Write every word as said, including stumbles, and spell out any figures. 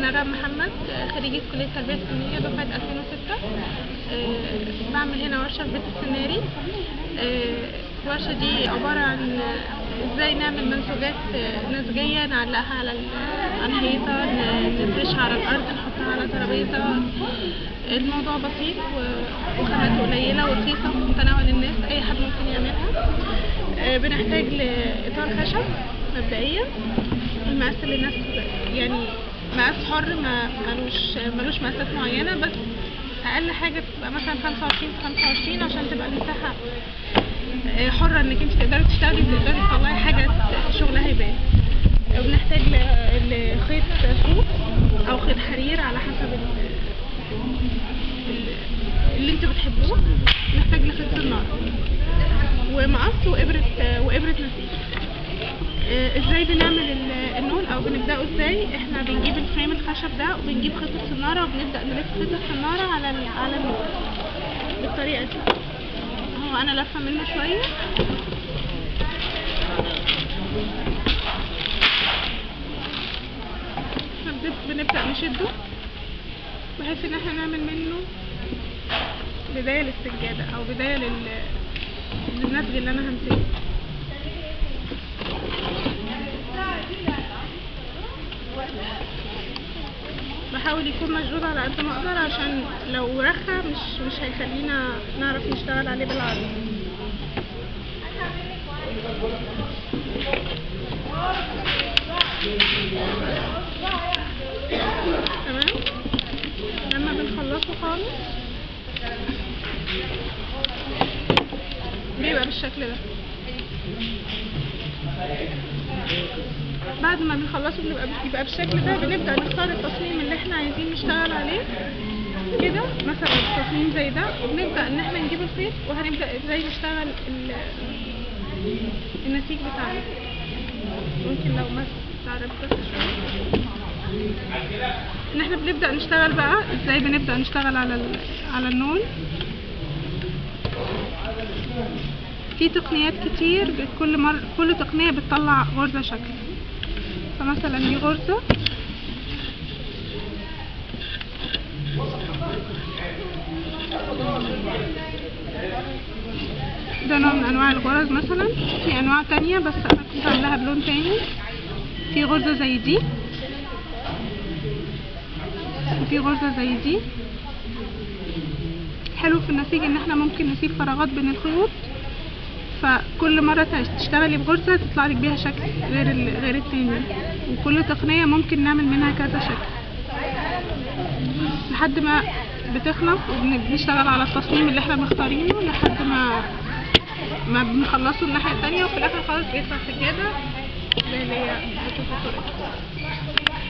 أنا رام محمد، خريجة كلية التربية الفنية دفعة ألفين وستة. أه بعمل هنا ورشة في بيت السناري. أه الورشة دي عبارة عن ازاي نعمل منسوجات نسجية نعلقها على على الحيطة، نفرشها على الأرض، نحطها على ترابيزة. الموضوع بسيط وخامات قليلة ورخيصة في متناول الناس، أي حد ممكن يعملها. أه بنحتاج لإطار خشب مبدئيا، المقاس اللي الناس يعني مقاس حر، ما ملوش ملوش مقاسات معينه، بس اقل حاجه تبقى مثلا خمسة وعشرين في خمسة وعشرين عشان تبقى المساحه حره انك انت تقدري تشتغلي وتقدري تطلعي حاجه شغلها يبان. وبنحتاج لخيط صوف او خيط حرير على حسب اللي انتوا بتحبوه. نحتاج لخيط سناره ومقص وابره وابره نسيج. ازاي بنعمل النول او بنبداه ازاي؟ احنا بنجيب الفريم الخشب ده وبنجيب خيط السناره وبنبدا نلف خيط السناره على على النول بالطريقه دي. هو انا لفه منه شويه. بنبدا نشده بحيث ان احنا نعمل منه بدايه للسجاده او بدايه للنسج اللي انا همسكه. بحاول يكون مشدود على قد ما اقدر عشان لو رخى مش مش هيخلينا نعرف نشتغل عليه بالعرض. تمام. لما بنخلصه خالص بيبقى بالشكل ده. بعد ما بنخلصه بنبقى بيبقى بالشكل ده، بنبدأ نختار التصميم اللي احنا عايزين نشتغل عليه كده. مثلا تصميم زي ده، وبنبدأ ان احنا نجيب الخيط وهنبدأ ازاي نشتغل النسيج بتاعنا. ممكن لو ما تعرف بس شوية ان احنا بنبدأ نشتغل بقى ازاي. بنبدأ نشتغل على على النول. في تقنيات كتير، كل مرة كل تقنية بتطلع غرزة شكل. فمثلا دي غرزة، ده نوع من انواع الغرز. مثلا في انواع تانية بس انا كنت عاملاها بلون تاني. في غرزة زي دي وفي غرزة زي دي. حلو في النسيج ان احنا ممكن نسيب فراغات بين الخيوط، فكل مرة تشتغلي بغرزة تطلع لك بيها شكل غير غير التاني. وكل تقنية ممكن نعمل منها كذا شكل لحد ما بتخلص، وبنشتغل على التصميم اللي احنا مختارينه لحد ما ما بنخلصه الناحية التانية، وفي الاخر خالص بيطلع سجادة زي اللي هي بتشوفوا صورتها.